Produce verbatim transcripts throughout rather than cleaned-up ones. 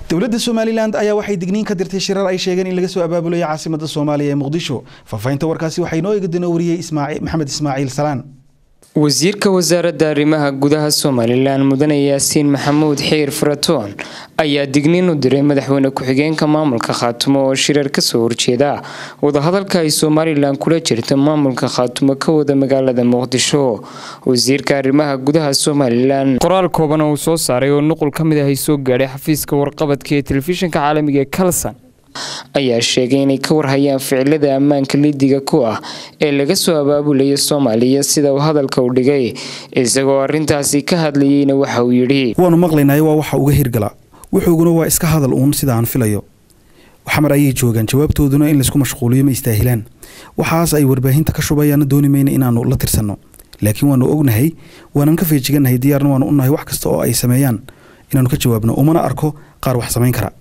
dowladda Somaliland ayaa waxay digniin ka dirtay shirar ay sheegeen in laga soo abaabulay caasimadda Soomaaliya ee Muqdisho. Faafaynta warkaasi waxay noo eegay wariyay Ismaaciil Maxamed Ismaaciil Salaan. wasiirka wasaaradda arrimaha gudaha Somaliland mudane Yaasiin Maxamuud Xiir Faratoon ayaa digniin u diray madaxweyne ku-xigeenka maamulka Khaatumo oo shirar ka soo horjeeda wada hadalka ay Somaliland kula jirto maamulka Khaatumo ka wada magaalada Muqdisho. wasiirka arrimaha gudaha Somaliland qoraal kooban oo soo saaray oo nuqul kamid ah ay soo gaaray xafiiska warqabadka ee telefishinka caalamiga ee Kalsan ayaa sheegay inay ka warhayaan ficilada ammaanka liidiga ku ah ee laga soo abaabulay Soomaaliya sida uu hadalka u dhigay isagoo arintaasi ka hadlayayna waxa uu yiri waanu maqlaynaa waa waxa uga hirgala wuxuuna waa iska hadal uun sida aan filayo waxamar ay joogan jawaabtooduna in la isku mashquuliyo ma istaahilaan waxaas ay warbaahinta ka shubayaan doonimayna inaanu la tirsano laakiin waanu ognahay waanan ka feejiganahay diyaarna waanu u nahay wax kasta oo ay sameeyaan inaanu ka jawaabno umana arko qaar wax sameyn kara.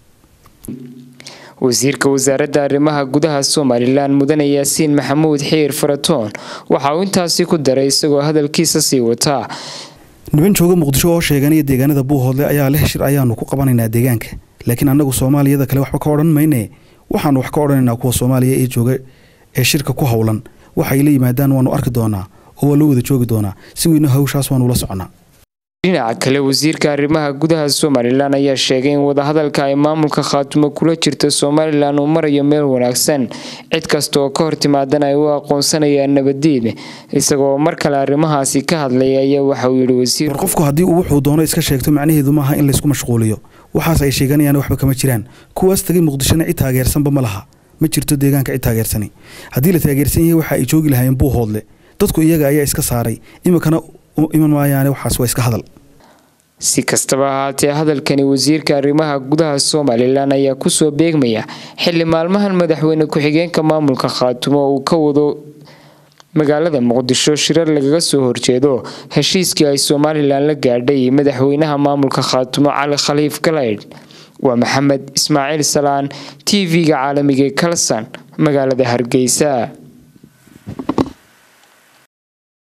wasiirka wasaaradda arrimaha gudaha Somaliland mudane Yaasiin Maxamuud Xiir Faratoon waxa uu intaasi ku daray isagoo hadalkiisa sii wata niman jooga Muqdisho oo sheeganaya deegaanada Buuhoodle ayaa leh shir ayaanu ku qabanaynaa deegaanka laakiin anagu Soomaaliyada kale waxba ka oran maynee waxaan wax ka oranaynaa kuwa Soomaaliya ee jooga ee shirka ku hawlan waxay la yimaadaan waanu arki doonaa oo la wada joogi doonaa si weyn hawshaas waanu la soconaa. dhinaca kale wasiirka arrimaha gudaha Somaliland ayaa sheegay in wada hadalka ay maamulka Khaatumo kula jirto Somaliland uu marayo meel wanaagsan cid kasta oo ka hortimaadana ay u aqoonsanayaan nabadiid isagoo mar kale arrimahaasi ka hadlay ayaa waxa uu yiri wasiir qofku hadii uu wuxuu doono iska sheegto macnaheedu maaha in la isku mashquuliyo waxaas ay sheeganayaan waxba kama jiraan kuwaas tagay Muqdishona cid taageersanba ma laha ma jirto deegaanka cid taageersani hadii la taageersan yahay waxa ay joogi lahaayeen Buuhoodle dadku iyaga ayaa iska saaray imikana iman maayaan waxaas waa iska hadal. si kastaba ahaatee hadalkani wasiirka arrimaha gudaha Somaliland ayaa ku soo beegmaya xilli maalmahan madaxweyne ku-xigeenka maamulka Khaatumo uu ka wado magaalada Muqdisho shirar lagaga soo horjeedo heshiiskii ay Somaliland la gaadhay madaxweynaha maamulka Khaatumo Cali Khaliif Galeyd. waa Maxamed Ismaaciil Salaan T V-ga caalamiga ee Kalsan magaalada Hargeysa.